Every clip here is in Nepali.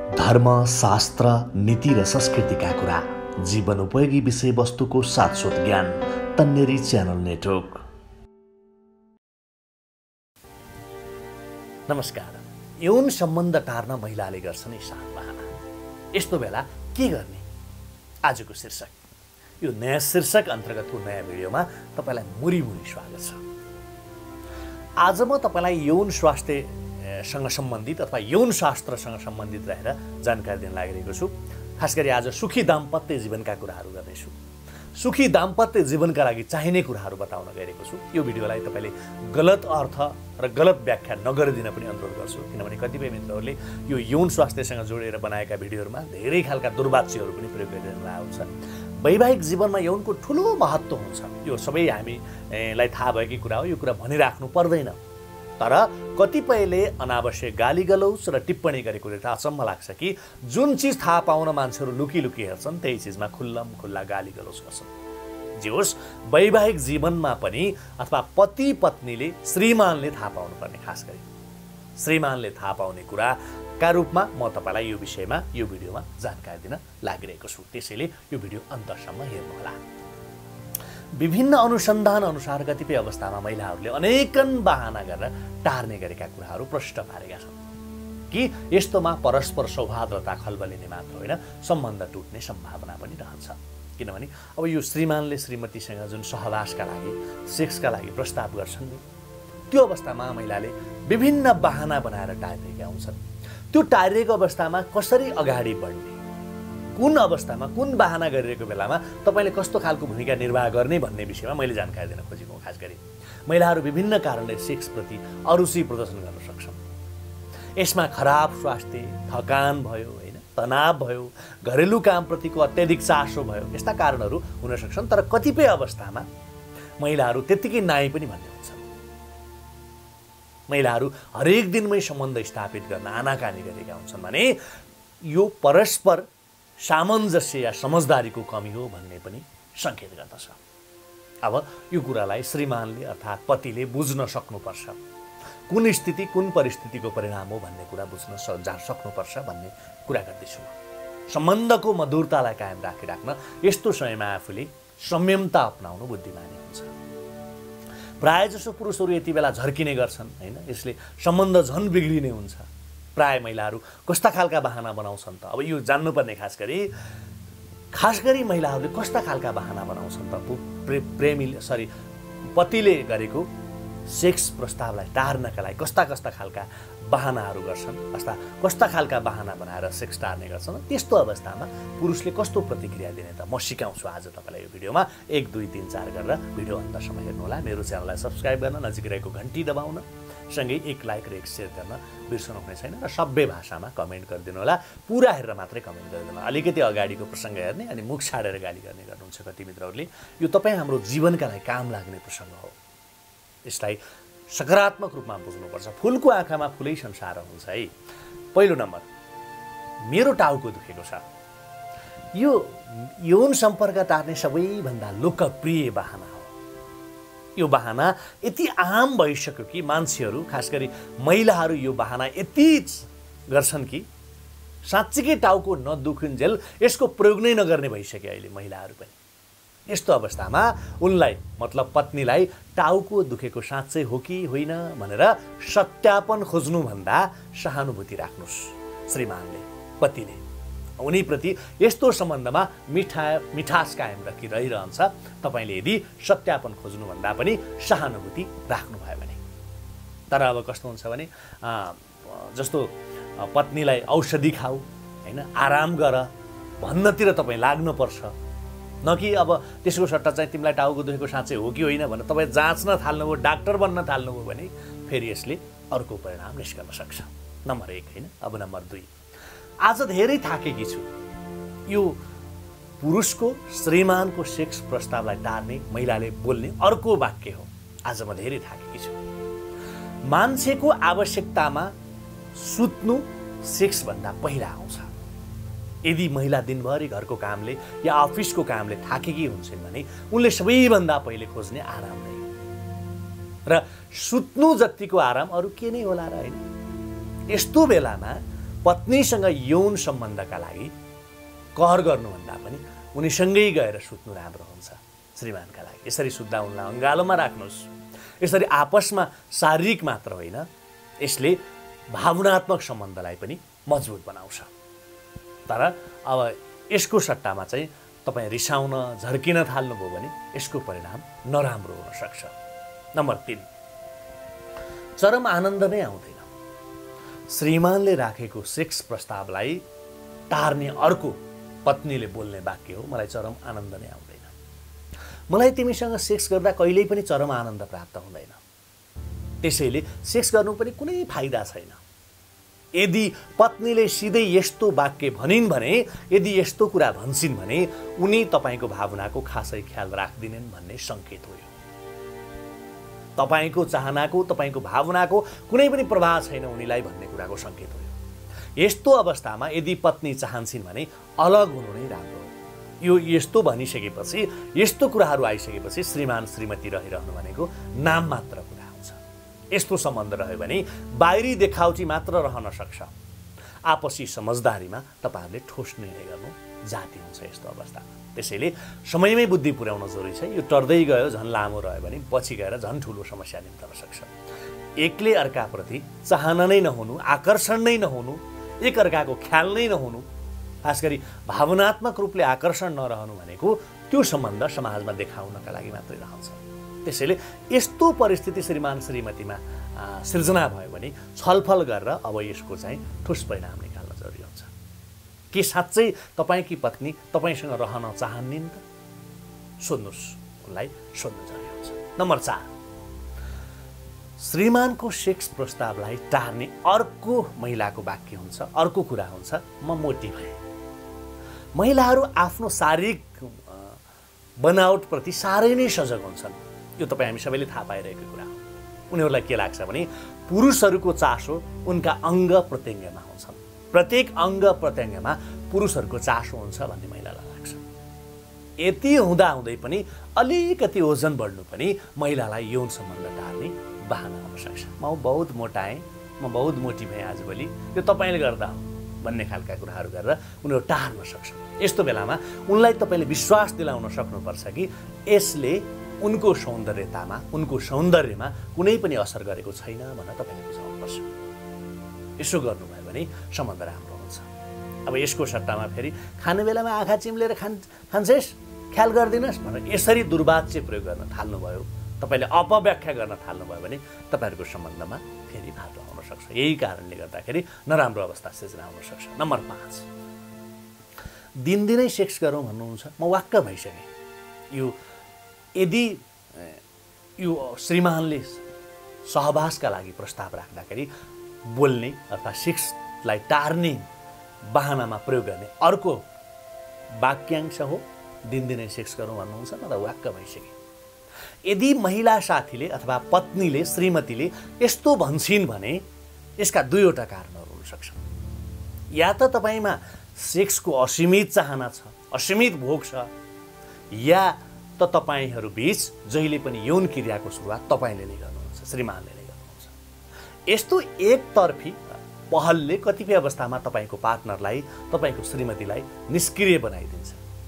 धर्म, शास्त्र, नीति र संस्कृतिका कुरा, जीवन उपयोगी विषयवस्तुको साथसोथ ज्ञान, तन्नेरी च्यानल नेटवर्क। नमस्कार। यौन सम्बन्ध टार्न महिलाले गर्छन् सात बहाना। यस्तो बेला के गर्ने? आजको शीर्षक, यो नयाँ शीर्षक अन्तर्गतको नयाँ भिडियोमा तपाईलाई मुरी स्वागत छ। आज म तपाईलाई यौन स्वास्थ्यसँग सम्बन्धित अथवा यौन शास्त्रसँग सम्बन्धित रहेर जानकारी दिन लागिरहेको छु। खास गरी आज सुखी दाम्पत्य जीवनका कुराहरू गर्नेछु। सुखी दाम्पत्य जीवनका लागि चाहिने कुराहरू बताउन गइरहेको छु। यो भिडियोलाई तपाईले गलत अर्थ र गलत व्याख्या नगरिदिन पनि अनुरोध गर्छु, किनभने कतिपय मित्रहरूले यो यौन स्वास्थ्यसँग जोडेर बनाएका भिडियोहरूमा धेरै खालका दुर्वाच्यहरू पनि प्रयोग गरिरहनु भएको हुन्छ। वैवाहिक जीवनमा यौनको ठुलो महत्त्व हुन्छ, यो सबै हामीलाई थाहा भएकै कुरा हो। यो कुरा भनिराख्नु पर्दैन, तर कतिपयले अनावश्यक गाली गलौज र टिप्पणी गरेको देख्दा अचम्म लाग्छ कि जुन चिज थाहा पाउन मान्छेहरू लुकी हेर्छन् त्यही चिजमा खुल्लम खुल्ला गाली गलौज गर्छन्। जे होस्, वैवाहिक जीवनमा पनि अथवा पति पत्नीले श्रीमानले थाहा पाउनुपर्ने, खास गरी श्रीमानले थाहा पाउने कुराका रूपमा म तपाईलाई यो विषयमा यो भिडियोमा जानकारी दिन लागिरहेको छु। त्यसैले यो भिडियो अन्तसम्म हेर्नुहोला। विभिन्न अनुसन्धान अनुसार कतिपय अवस्थामा महिलाहरूले अनेकन बहाना गरेर टार्ने गरेका कुराहरू प्रष्ट पारेका छन् कि यस्तोमा परस्पर सौहार्दता खल्बलिने मात्र होइन, सम्बन्ध टुट्ने सम्भावना पनि रहन्छ। किनभने अब यो श्रीमानले श्रीमतीसँग जुन सहवासका लागि, सेक्सका लागि प्रस्ताव गर्छन् नि, त्यो अवस्थामा महिलाले विभिन्न बहाना बनाएर टारिरहेका हुन्छन्। त्यो टारिएको अवस्थामा कसरी अगाडि बढ्ने, कुन अवस्थामा कुन बहाना गरिरहेको बेलामा तपाईले कस्तो खालको भूमिका निर्वाह गर्ने भन्ने विषयमा मैले जानकारी दिन खोजेको। खास गरी महिलाहरू विभिन्न कारणले सेक्सप्रति अरुचि प्रदर्शन गर्न सक्छन्। यसमा खराब स्वास्थ्य, थकान भयो, होइन, तनाव भयो, घरेलु कामप्रतिको अत्याधिक चासो भयो, यस्ता कारणहरू हुन सक्छन्। तर कतिपय अवस्थामा महिलाहरू त्यत्तिकै नाइ पनि भन्ने हुन्छन्। महिलाहरू हरेक दिनमै सम्बन्ध स्थापित गर्न आनाकानी गरेका हुन्छन् भने यो परस्पर सामञ्जस्य या समझदारीको कमी हो भन्ने पनि सङ्केत गर्दछ। अब यो कुरालाई श्रीमानले अर्थात् पतिले बुझ्न सक्नुपर्छ। कुन स्थिति, कुन परिस्थितिको परिणाम हो भन्ने कुरा बुझ्न सक्नुपर्छ भन्ने कुरा गर्दैछु। सम्बन्धको मधुरतालाई कायम राखिराख्न यस्तो समयमा आफूले संयमता अपनाउनु बुद्धिमानी हुन्छ। प्रायःजसो पुरुषहरू यति बेला झर्किने गर्छन्, होइन, यसले सम्बन्ध झन् बिग्रिने हुन्छ। प्राय महिलाहरू कस्ता खालका बहाना बनाउँछन् त? अब यो जान्नुपर्ने, खास गरी महिलाहरूले कस्ता खालका बहाना बनाउँछन् त? पतिले गरेको सेक्स प्रस्तावलाई टार्नका लागि कस्ता खालका बहानाहरू गर्छन्, कस्ता खालका बहाना बनाएर सेक्स टार्ने गर्छन्। त्यस्तो अवस्थामा पुरुषले कस्तो प्रतिक्रिया दिने त? म सिकाउँछु आज तपाईँलाई यो भिडियोमा। 1, 2, 3, 4 गरेर भिडियो अन्तसम्म हेर्नुहोला। मेरो च्यानललाई सब्सक्राइब गर्न, नजिक रहेको घन्टी दबाउन, सँगै 1 लाइक र 1 सेयर गर्न बिर्सनुहुने छैन र सभ्य भाषामा कमेन्ट गरिदिनु होला। पुरा हेरेर मात्रै कमेन्ट गरिदिनु होला। अलिकति अगाडिको प्रसङ्ग हेर्ने अनि मुख छाडेर गाली गर्ने गर्नुहुन्छ कति मित्रहरूले। यो तपाईँ हाम्रो जीवनका लागि काम लाग्ने प्रसङ्ग हो। यसलाई सकारात्मक रूपमा बुझ्नुपर्छ। फुलको आँखामा फुलै संसार हुन्छ है। पहिलो नम्बर, मेरो टाउको दुखेको छ। यो यौन सम्पर्क टार्ने सबैभन्दा लोकप्रिय बहाना हो। यो बहाना यति आम भइसक्यो कि मान्छेहरू, खास गरी महिलाहरू, यो बहाना यति गर्छन् कि साँच्चीकै टाउको नदुखुन्जेल यसको प्रयोग नै नगर्ने भइसक्यो अहिले महिलाहरू पनि। यस्तो अवस्थामा उनलाई, मतलब पत्नीलाई, टाउको दुखेको साँच्चै हो कि होइन भनेर सत्यापन खोज्नुभन्दा सहानुभूति राख्नुहोस्। श्रीमानले, पतिले उनीप्रति यस्तो सम्बन्धमा मिठास कायम रहिरहन्छ। तपाईँले यदि सत्यापन खोज्नुभन्दा पनि सहानुभूति राख्नुभयो भने। तर अब कस्तो हुन्छ भने, जस्तो पत्नीलाई औषधि खाऊ, होइन, आराम गर भन्नतिर तपाईँ लाग्नुपर्छ, न कि अब त्यसको सट्टा चाहिँ तिमीलाई टाउको दुखेको साँच्चै हो कि होइन भनेर तपाईँ जाँच्न थाल्नुभयो, डाक्टर बन्न थाल्नुभयो भने फेरि यसले अर्को परिणाम निस्कन सक्छ। नम्बर 1, होइन। अब नम्बर 2, आज धेरै थाकेकी छु। यो पुरुषको, श्रीमानको सेक्स प्रस्तावलाई टार्ने महिलाले बोल्ने अर्को वाक्य हो। आज म धेरै थाकेकी छु। मान्छेको आवश्यकतामा सुत्नु सेक्सभन्दा पहिला आउँछ। यदि महिला दिनभरि घरको कामले या अफिसको कामले थाकेकी हुन्छन् भने उनले सबैभन्दा पहिले खोज्ने आराम नै हो। र सुत्नु जतिको आराम अरू के नै होला र, होइन? यस्तो बेलामा पत्नीसँग यौन सम्बन्धका लागि कहर गर्नुभन्दा पनि उनीसँगै गएर सुत्नु राम्रो हुन्छ श्रीमानका लागि। यसरी सुत्दा उनलाई अँगालोमा राख्नुहोस्। यसरी आपसमा शारीरिक मात्र होइन, यसले भावनात्मक सम्बन्धलाई पनि मजबुत बनाउँछ। तर अब यसको सट्टामा चाहिँ तपाईँ रिसाउन झर्किन थाल्नुभयो भने यसको परिणाम नराम्रो हुन सक्छ। नम्बर 3, चरम आनन्द नै आउँदैन। श्रीमानले राखेको सेक्स प्रस्तावलाई टार्ने अर्को पत्नीले बोल्ने वाक्य हो, मलाई चरम आनन्द नै आउँदैन। मलाई तिमीसँग सेक्स गर्दा कहिल्यै पनि चरम आनन्द प्राप्त हुँदैन, त्यसैले सेक्स गर्नु पनि कुनै फाइदा छैन। यदि पत्नीले सिधै यस्तो वाक्य भनिन् भने, यदि यस्तो कुरा भन्छन् भने उनी तपाईँको भावनाको खासै ख्याल राख्दिनन् भन्ने सङ्केत हो। तपाईँको चाहनाको, तपाईँको भावनाको कुनै पनि प्रभाव छैन उनीलाई भन्ने कुराको सङ्केत हो। यस्तो अवस्थामा यदि पत्नी चाहन्छन् भने अलग हुनु नै राम्रो हो। यो यस्तो भनिसकेपछि, यस्तो कुराहरू आइसकेपछि श्रीमान श्रीमती रहिरहनु भनेको नाम मात्र कुरा हुन्छ। यस्तो सम्बन्ध रह्यो भने बाहिरी देखावटी मात्र रहन सक्छ। आपसी समझदारीमा तपाईँहरूले ठोस निर्णय गर्नु जाति हुन्छ यस्तो अवस्थामा। त्यसैले समयमै बुद्धि पुर्याउन जरुरी छ। यो टर्दै गयो, झन् लामो रह्यो भने पछि गएर झन् ठुलो समस्या निम्तन सक्छ। एकले अर्काप्रति चाहना नै नहुनु, आकर्षण नै नहुनु, एक अर्काको ख्याल नै नहुनु, खास गरी भावनात्मक रूपले आकर्षण नरहनु भनेको त्यो सम्बन्ध समाजमा देखाउनका लागि मात्रै रहन्छ। त्यसैले यस्तो परिस्थिति श्रीमान श्रीमतीमा सिर्जना भयो भने छलफल गरेर अब यसको चाहिँ ठोस परिणाम निकाल्न जरुरी हुन्छ। के साँच्चै तपाईँकी पत्नी तपाईँसँग रहन चाहन्निन् त? सोध्नुहोस्, उनलाई सोध्नु जरुरी हुन्छ। नम्बर 4, श्रीमानको सेक्स प्रस्तावलाई टार्ने अर्को महिलाको वाक्य हुन्छ, अर्को कुरा हुन्छ, म मोटी भएँ। महिलाहरू आफ्नो शारीरिक बनावटप्रति साह्रै नै सजग हुन्छन्। यो तपाईँ हामी सबैले थाहा पाइरहेको कुरा हो। उनीहरूलाई के लाग्छ भने पुरुषहरूको चासो उनका अङ्ग प्रत्यङ्गमा हुन्छन्। प्रत्येक अङ्ग प्रत्यङ्गमा पुरुषहरूको चासो हुन्छ भन्ने महिलालाई लाग्छ। यति हुँदाहुँदै पनि अलिकति ओजन बढ्नु पनि महिलालाई यौन सम्बन्ध टार्ने बहाना हुन सक्छ। म बहुत मोटाएँ, म बहुत मोटी भएँ आजभोलि, यो तपाईँले गर्दा हो भन्ने खालका कुराहरू गरेर उनीहरू टार्न सक्छ। यस्तो बेलामा उनलाई तपाईँले विश्वास दिलाउन सक्नुपर्छ कि यसले उनको सौन्दर्यतामा, उनको सौन्दर्यमा कुनै पनि असर गरेको छैन भनेर तपाईँले बुझाउनुपर्छ। यसो गर्नुभयो भने सम्बन्ध राम्रो हुन्छ। अब यसको सट्टामा फेरि खाने बेलामा आँखा चिम्लेर खान्छेस्, ख्याल गरिदिनुहोस् भनेर यसरी दुर्वाच्य प्रयोग गर्न थाल्नुभयो, तपाईँले अपव्याख्या गर्न थाल्नुभयो भने तपाईँहरूको सम्बन्धमा फेरि फाटो आउन सक्छ। यही कारणले गर्दाखेरि नराम्रो अवस्था सिर्जना हुन सक्छ। नम्बर 5, दिनदिनै सेक्स गरौँ भन्नुहुन्छ, म वाक्क भइसकेँ। यदि यो श्रीमानले सहवासका लागि प्रस्ताव राख्दाखेरि बोल्ने अर्थात् सेक्सलाई टार्ने बहानामा प्रयोग गर्ने अर्को वाक्यांश हो दिनदिनै सेक्स गरौँ भन्नुहुन्छ, म त वाक्क भइसकेँ। यदि महिला साथीले अथवा पत्नीले, श्रीमतीले यस्तो भन्छन् भने यसका दुईवटा कारणहरू हुन सक्छन्। या त तपाईँमा सेक्सको असीमित चाहना छ, असीमित भोग छ, या त तपाईँहरू बीच जहिले पनि यौन क्रियाको सुरुवात तपाईँले नै गर्नुहुन्छ, श्रीमानले नै गर्नुहुन्छ। यस्तो एकतर्फी पहलले कतिपय अवस्थामा तपाईँको पार्टनरलाई, तपाईँको श्रीमतीलाई निष्क्रिय बनाइदिन्छ।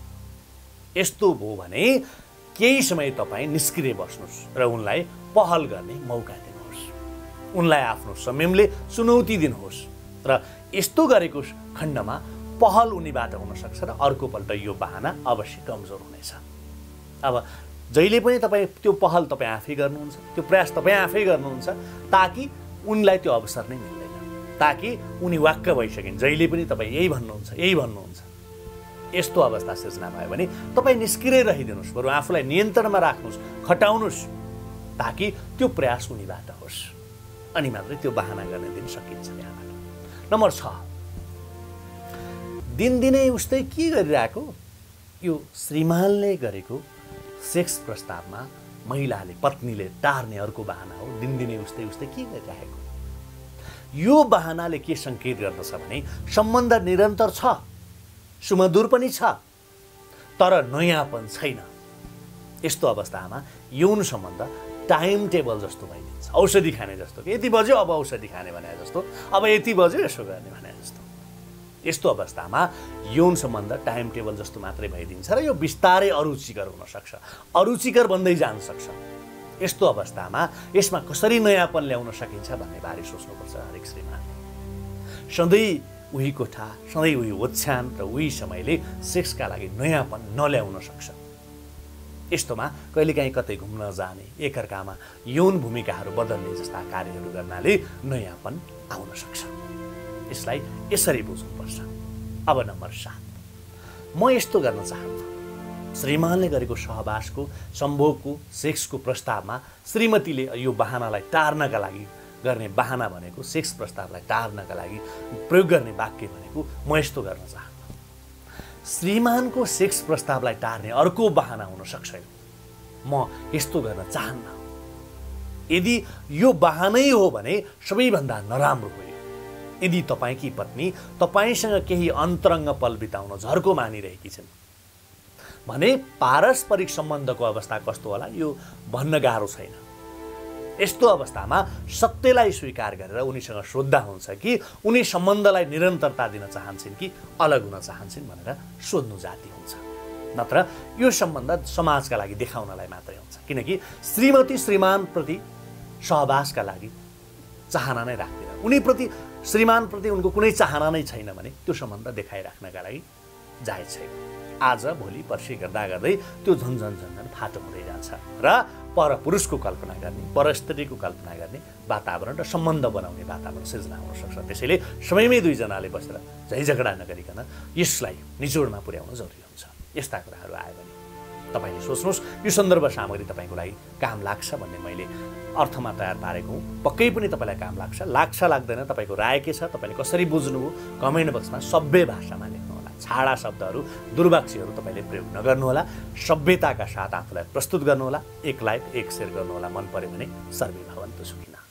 यस्तो भयो भने केही समय तपाईँ निष्क्रिय बस्नुहोस् र उनलाई पहल गर्ने मौका दिनुहोस्, उनलाई आफ्नो संयमले चुनौती दिनुहोस् र यस्तो गरेको खण्डमा पहल उनीबाट हुन सक्छ र अर्कोपल्ट यो बहाना अवश्य कमजोर हुनेछ। अब जहिले पनि तपाईँ त्यो पहल तपाईँ आफै गर्नुहुन्छ, त्यो प्रयास तपाईँ आफै गर्नुहुन्छ ताकि उनलाई त्यो अवसर नै मिल्दैन, ताकि उनी वाक्क भइसकिन्। जहिले पनि तपाईँ यही भन्नुहुन्छ। यस्तो अवस्था सिर्जना भयो भने तपाईँ निष्क्रिय रहिदिनुहोस्, बरु आफूलाई नियन्त्रणमा राख्नुहोस्, खटाउनुहोस् ताकि त्यो प्रयास उनीबाट होस्, अनि मात्रै त्यो बहाना गर्ने दिन सकिन्छ यहाँबाट। नम्बर 6, दिनदिनै उस्तै के गरिरहेको? यो श्रीमानले गरेको सेक्स प्रस्तावमा महिलाले, पत्नीले टार्ने अर्को बहाना हो दिनदिनै उस्तै के गरिरहेको। यो बहानाले के सङ्केत गर्दछ भने सम्बन्ध निरन्तर छ, सुमधुर पनि छ, तर नयाँपन छैन। यस्तो अवस्थामा यौन सम्बन्ध टाइम टेबल जस्तो भइदिन्छ, औषधि खाने जस्तो कि यति बज्यो अब औषधि खाने भने जस्तो, अब यति बज्यो यसो गर्ने भने जस्तो। यस्तो अवस्थामा यौन सम्बन्ध टाइम टेबल जस्तो मात्रै भइदिन्छ र यो बिस्तारै अरुचिकर हुन सक्छ, अरुचिकर बन्दै जान सक्छ। यस्तो अवस्थामा यसमा कसरी नयाँपन ल्याउन सकिन्छ भन्ने बारे सोच्नुपर्छ हरेक श्रीमानले। सधैँ उही कोठा, सधैँ उही ओछ्यान र उही समयले सेक्सका लागि नयाँपन नल्याउन सक्छ। यस्तोमा कहिलेकाहीँ कतै घुम्न जाने, एकअर्कामा यौन भूमिकाहरू बदल्ने जस्ता कार्यहरू गर्नाले नयाँपन आउन सक्छ। यसलाई यसरी बुझ्नुपर्छ। अब नम्बर 7, म यस्तो गर्न चाहन्छु। श्रीमानले गरेको सहवासको, सम्भोगको, सेक्सको प्रस्तावमा श्रीमतीले यो बहानालाई टार्नका लागि गर्ने बहाना भनेको, सेक्स प्रस्तावलाई टार्नका लागि प्रयोग गर्ने वाक्य भनेको म यस्तो गर्न चाहन्छु। श्रीमानको सेक्स प्रस्तावलाई टार्ने अर्को बहाना हुन सक्छ म यस्तो गर्न चाहन्न। यदि यो बहानै हो भने सबैभन्दा नराम्रो हो। यदि तपाईँकी पत्नी तपाईँसँग केही अन्तरङ्ग पल बिताउन झर्को मानिरहेकी छिन् भने पारस्परिक सम्बन्धको अवस्था कस्तो होला यो भन्न गाह्रो छैन। यस्तो अवस्थामा सत्यलाई स्वीकार गरेर उनीसँग सोध्दा हुन्छ कि उनी सम्बन्धलाई निरन्तरता दिन चाहन्छन् कि अलग हुन चाहन्छन् भनेर सोध्नु जाति हुन्छ। नत्र यो सम्बन्ध समाजका लागि देखाउनलाई मात्रै हुन्छ, किनकि श्रीमती श्रीमानप्रति सहवासका लागि चाहना नै राख्दैन, उनीप्रति श्रीमानप्रति उनको कुनै चाहना नै छैन भने त्यो सम्बन्ध देखाइराख्नका लागि जायज छैन। आज भोलि पर्सि गर्दा गर्दै त्यो झन्झन फाटो हुँदै जान्छ र परपुरुषको कल्पना गर्ने, परस्त्रीको कल्पना गर्ने वातावरण र सम्बन्ध बनाउने वातावरण सिर्जना हुन सक्छ। त्यसैले समयमै दुईजनाले बसेर झैझगडा नगरिकन यसलाई निचोडमा पुर्याउन जरुरी हुन्छ। यस्ता कुराहरू आयो भने तपाईँले सोच्नुहोस् यो सन्दर्भ सामग्री तपाईँको लागि काम लाग्छ भन्ने मैले अर्थमा तयार पारेको हुँ। पक्कै पनि तपाईँलाई काम लाग्छ लाग्दैन, तपाईँको राय के छ, तपाईँले कसरी बुझ्नुभयो कमेन्ट बक्समा सभ्य भाषामा लेख्नुहोला। छाडा शब्दहरू, दुर्वाक्यहरू तपाईँले प्रयोग नगर्नुहोला। सभ्यताका साथ आफूलाई प्रस्तुत गर्नुहोला। एक लाइक, एक शेयर गर्नुहोला। मन पर्यो भने सर्वे भवन्तु सुखिनः।